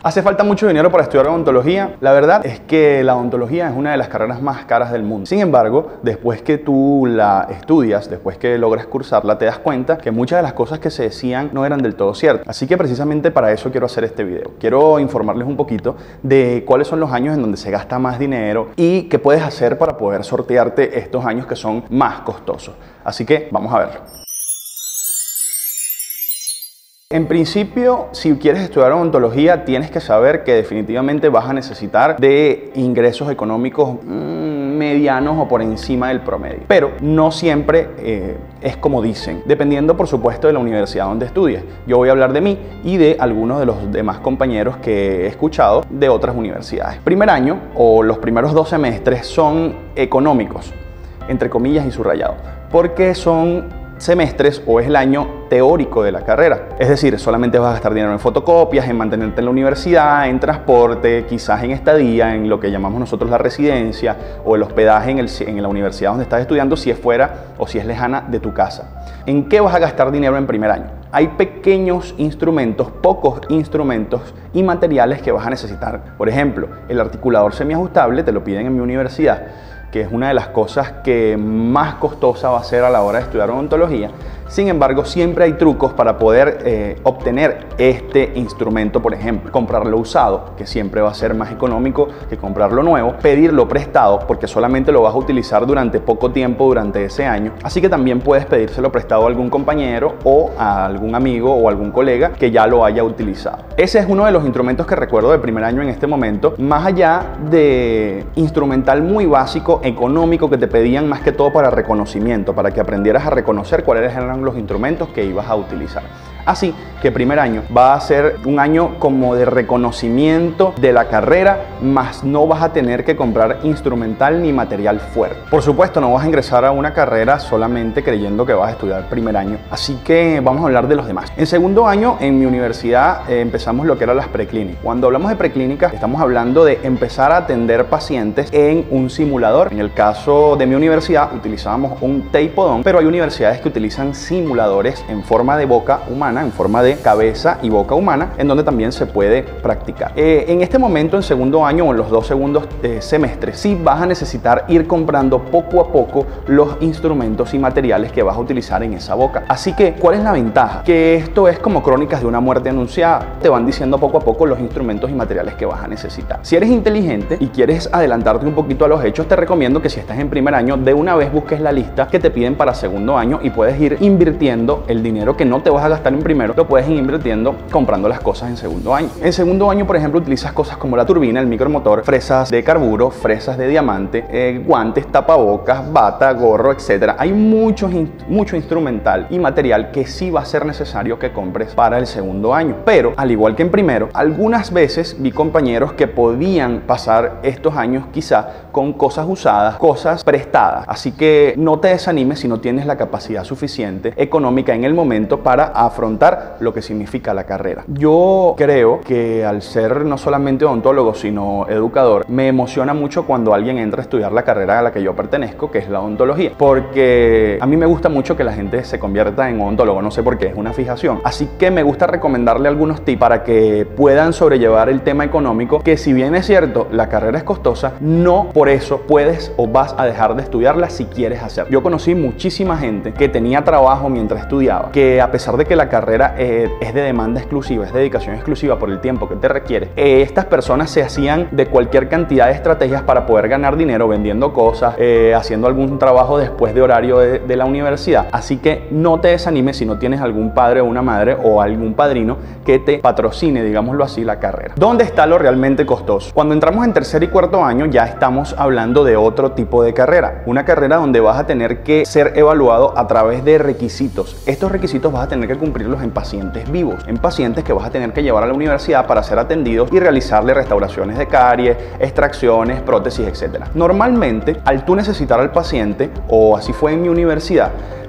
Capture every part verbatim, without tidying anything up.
¿Hace falta mucho dinero para estudiar odontología? La verdad es que la odontología es una de las carreras más caras del mundo. Sin embargo, después que tú la estudias, después que logras cursarla, te das cuenta que muchas de las cosas que se decían no eran del todo ciertas. Así que precisamente para eso quiero hacer este video. Quiero informarles un poquito de cuáles son los años en donde se gasta más dinero y qué puedes hacer para poder sortearte estos años que son más costosos. Así que vamos a verlo. En principio, si quieres estudiar odontología, tienes que saber que definitivamente vas a necesitar de ingresos económicos mmm, medianos o por encima del promedio. Pero no siempre eh, es como dicen, dependiendo por supuesto de la universidad donde estudies. Yo voy a hablar de mí y de algunos de los demás compañeros que he escuchado de otras universidades. Primer año o los primeros dos semestres son económicos, entre comillas y subrayado, porque son semestres o es el año teórico de la carrera. Es decir, solamente vas a gastar dinero en fotocopias, en mantenerte en la universidad, en transporte, quizás en estadía, en lo que llamamos nosotros la residencia o el hospedaje en, el, en la universidad donde estás estudiando, si es fuera o si es lejana de tu casa. ¿En qué vas a gastar dinero en primer año? Hay pequeños instrumentos, pocos instrumentos y materiales que vas a necesitar. Por ejemplo, el articulador semiajustable te lo piden en mi universidad, que es una de las cosas que más costosa va a ser a la hora de estudiar odontología. Sin embargo, siempre hay trucos para poder eh, obtener este instrumento. Por ejemplo, comprarlo usado, que siempre va a ser más económico que comprarlo nuevo. Pedirlo prestado, porque solamente lo vas a utilizar durante poco tiempo durante ese año. Así que también puedes pedírselo prestado a algún compañero o a algún amigo o algún colega que ya lo haya utilizado. Ese es uno de los instrumentos que recuerdo de primer año en este momento, más allá de instrumental muy básico, económico, que te pedían más que todo para reconocimiento, para que aprendieras a reconocer cuáles eran los instrumentos que ibas a utilizar. Así que primer año va a ser un año como de reconocimiento de la carrera, más no vas a tener que comprar instrumental ni material fuerte. Por supuesto, no vas a ingresar a una carrera solamente creyendo que vas a estudiar primer año. Así que vamos a hablar de los demás. En segundo año, en mi universidad, eh, empezamos lo que eran las preclínicas. Cuando hablamos de preclínicas, estamos hablando de empezar a atender pacientes en un simulador. En el caso de mi universidad, utilizábamos un teipodón, pero hay universidades que utilizan simuladores en forma de boca humana, en forma de cabeza y boca humana, en donde también se puede practicar. Eh, en este momento, en segundo año o en los dos segundos eh, semestres, sí vas a necesitar ir comprando poco a poco los instrumentos y materiales que vas a utilizar en esa boca. Así que, ¿cuál es la ventaja? Que esto es como crónicas de una muerte anunciada. Te van diciendo poco a poco los instrumentos y materiales que vas a necesitar. Si eres inteligente y quieres adelantarte un poquito a los hechos, te recomiendo que si estás en primer año, de una vez busques la lista que te piden para segundo año y puedes ir invirtiendo el dinero que no te vas a gastar en primero, lo puedes ir invirtiendo comprando las cosas en segundo año. En segundo año, por ejemplo, utilizas cosas como la turbina, el micromotor, fresas de carburo, fresas de diamante, eh, guantes, tapabocas, bata, gorro, etcétera. Hay mucho, mucho instrumental y material que sí va a ser necesario que compres para el segundo año. Pero, al igual que en primero, algunas veces vi compañeros que podían pasar estos años quizá con cosas usadas, cosas prestadas. Así que no te desanimes si no tienes la capacidad suficiente económica en el momento para afrontar lo que significa la carrera. Yo creo que al ser no solamente odontólogo, sino educador, me emociona mucho cuando alguien entra a estudiar la carrera a la que yo pertenezco, que es la odontología, porque a mí me gusta mucho que la gente se convierta en odontólogo, no sé por qué, es una fijación. Así que me gusta recomendarle algunos tips para que puedan sobrellevar el tema económico, que si bien es cierto, la carrera es costosa, no por eso puedes o vas a dejar de estudiarla si quieres hacerlo. Yo conocí muchísima gente que tenía trabajo mientras estudiaba, que a pesar de que la carrera eh, es de demanda exclusiva, es de dedicación exclusiva por el tiempo que te requiere, eh, estas personas se hacían de cualquier cantidad de estrategias para poder ganar dinero vendiendo cosas, eh, haciendo algún trabajo después de horario de, de la universidad. Así que no te desanimes si no tienes algún padre o una madre o algún padrino que te patrocine, digámoslo así, la carrera. ¿Dónde está lo realmente costoso? Cuando entramos en tercer y cuarto año ya estamos hablando de otro tipo de carrera, una carrera donde vas a tener que ser evaluado a través de requisitos. Estos requisitos vas a tener que cumplirlos en pacientes vivos, en pacientes que vas a tener que llevar a la universidad para ser atendidos y realizarle restauraciones de caries, extracciones, prótesis, etcétera. Normalmente, al tú necesitar al paciente, o así fue en mi universidad,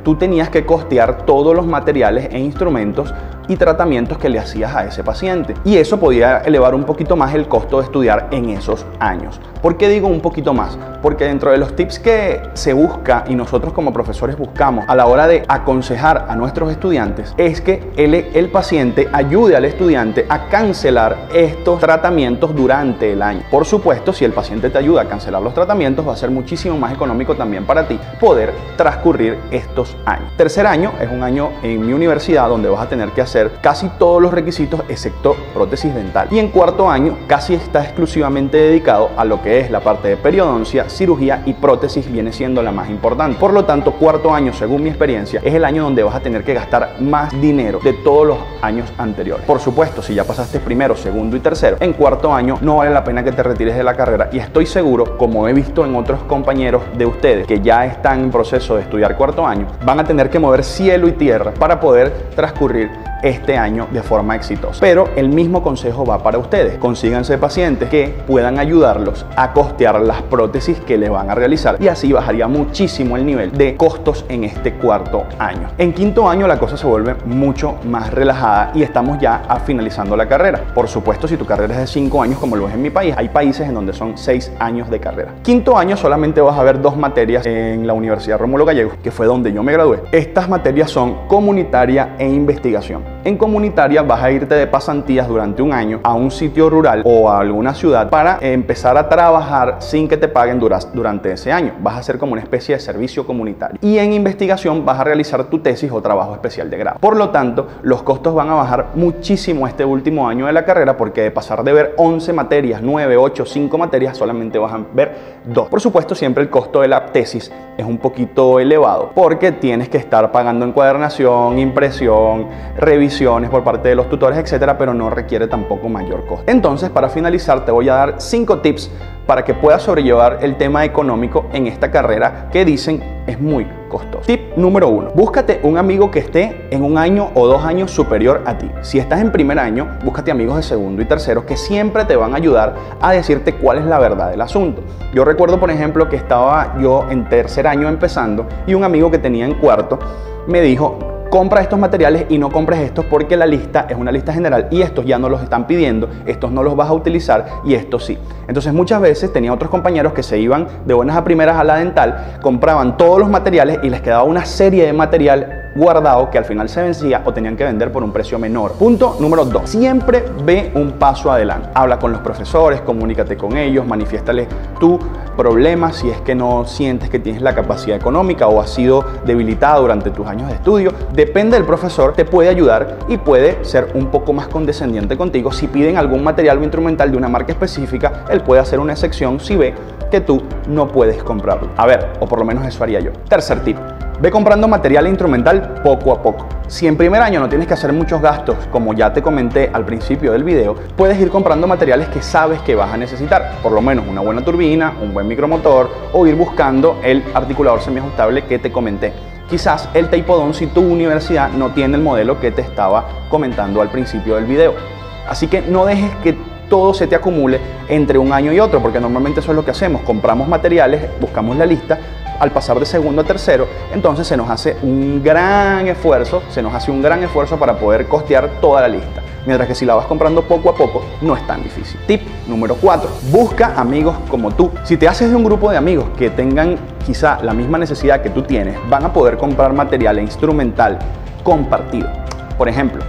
tú tenías que costear todos los materiales e instrumentos y tratamientos que le hacías a ese paciente. Y eso podía elevar un poquito más el costo de estudiar en esos años. ¿Por qué digo un poquito más? Porque dentro de los tips que se busca y nosotros como profesores buscamos a la hora de aconsejar a nuestros estudiantes es que el, el paciente ayude al estudiante a cancelar estos tratamientos durante el año. Por supuesto, si el paciente te ayuda a cancelar los tratamientos, va a ser muchísimo más económico también para ti poder transcurrir estos años. Tercer año es un año en mi universidad donde vas a tener que hacer casi todos los requisitos excepto prótesis dental. Y en cuarto año casi está exclusivamente dedicado a lo que es la parte de periodoncia, cirugía y prótesis, viene siendo la más importante. Por lo tanto, cuarto año, según mi experiencia, es el año donde vas a tener que gastar más dinero de todos los años anteriores. Por supuesto, si ya pasaste primero, segundo y tercero, en cuarto año no vale la pena que te retires de la carrera, y estoy seguro, como he visto en otros compañeros de ustedes que ya están en proceso de estudiar cuarto año, van a tener que mover cielo y tierra para poder transcurrir este año de forma exitosa. Pero el mismo consejo va para ustedes. Consíganse pacientes que puedan ayudarlos a costear las prótesis que les van a realizar, y así bajaría muchísimo el nivel de costos en este cuarto año. En quinto año la cosa se vuelve mucho más relajada y estamos ya a finalizando la carrera. Por supuesto, si tu carrera es de cinco años como lo es en mi país, hay países en donde son seis años de carrera. Quinto año solamente vas a ver dos materias en la Universidad Rómulo Gallegos, que fue donde yo me gradué. Estas materias son comunitaria e investigación. En comunitaria vas a irte de pasantías durante un año a un sitio rural o a alguna ciudad para empezar a trabajar sin que te paguen durante ese año. Vas a hacer como una especie de servicio comunitario. Y en investigación vas a realizar tu tesis o trabajo especial de grado. Por lo tanto, los costos van a bajar muchísimo este último año de la carrera, porque de pasar de ver once materias, nueve, ocho, cinco materias, solamente vas a ver dos. Por supuesto, siempre el costo de la tesis es un poquito elevado porque tienes que estar pagando encuadernación, impresión, revisión por parte de los tutores, etcétera, pero no requiere tampoco mayor costo. Entonces, para finalizar, te voy a dar cinco tips para que puedas sobrellevar el tema económico en esta carrera que dicen es muy costoso. Tip número uno: búscate un amigo que esté en un año o dos años superior a ti. Si estás en primer año, búscate amigos de segundo y tercero que siempre te van a ayudar a decirte cuál es la verdad del asunto. Yo recuerdo, por ejemplo, que estaba yo en tercer año empezando y un amigo que tenía en cuarto me dijo: compra estos materiales y no compres estos porque la lista es una lista general y estos ya no los están pidiendo, estos no los vas a utilizar y estos sí. Entonces muchas veces tenía otros compañeros que se iban de buenas a primeras a la dental, compraban todos los materiales y les quedaba una serie de material guardado que al final se vencía o tenían que vender por un precio menor. Punto número dos: siempre ve un paso adelante. Habla con los profesores, comunícate con ellos, manifiéstales tu problema si es que no sientes que tienes la capacidad económica o has sido debilitada durante tus años de estudio. Depende del profesor, te puede ayudar y puede ser un poco más condescendiente contigo. Si piden algún material o instrumental de una marca específica, él puede hacer una excepción si ve que tú no puedes comprarlo. A ver, o por lo menos eso haría yo. Tercer tip: ve comprando material instrumental poco a poco. Si en primer año no tienes que hacer muchos gastos, como ya te comenté al principio del video, puedes ir comprando materiales que sabes que vas a necesitar. Por lo menos una buena turbina, un buen micromotor, o ir buscando el articulador semiajustable que te comenté. Quizás el teipodón si tu universidad no tiene el modelo que te estaba comentando al principio del video. Así que no dejes que todo se te acumule entre un año y otro, porque normalmente eso es lo que hacemos. Compramos materiales, buscamos la lista, al pasar de segundo a tercero, entonces se nos hace un gran esfuerzo, se nos hace un gran esfuerzo para poder costear toda la lista. Mientras que si la vas comprando poco a poco, no es tan difícil. Tip número cuatro: busca amigos como tú. Si te haces de un grupo de amigos que tengan quizá la misma necesidad que tú tienes, van a poder comprar material e instrumental compartido. Por ejemplo,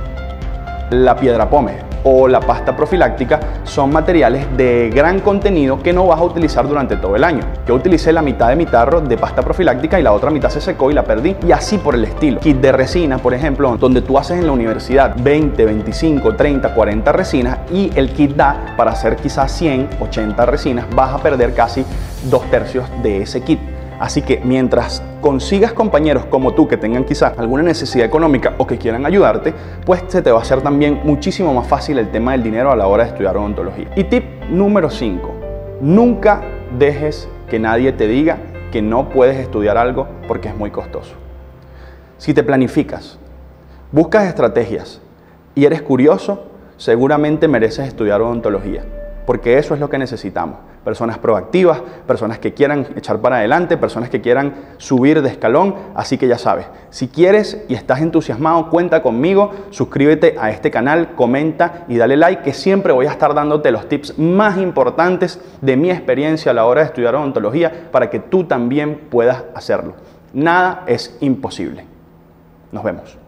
la piedra pómez o la pasta profiláctica son materiales de gran contenido que no vas a utilizar durante todo el año. Yo utilicé la mitad de mi tarro de pasta profiláctica y la otra mitad se secó y la perdí, y así por el estilo. Kit de resina, por ejemplo, donde tú haces en la universidad veinte, veinticinco, treinta, cuarenta resinas y el kit da para hacer quizás cien, ochenta resinas, vas a perder casi dos tercios de ese kit. Así que mientras consigas compañeros como tú que tengan quizás alguna necesidad económica o que quieran ayudarte, pues se te va a hacer también muchísimo más fácil el tema del dinero a la hora de estudiar odontología. Y tip número cinco: nunca dejes que nadie te diga que no puedes estudiar algo porque es muy costoso. Si te planificas, buscas estrategias y eres curioso, seguramente mereces estudiar odontología, porque eso es lo que necesitamos. personas proactivas, personas que quieran echar para adelante, personas que quieran subir de escalón. Así que ya sabes, si quieres y estás entusiasmado, cuenta conmigo, suscríbete a este canal, comenta y dale like, que siempre voy a estar dándote los tips más importantes de mi experiencia a la hora de estudiar odontología para que tú también puedas hacerlo. Nada es imposible. Nos vemos.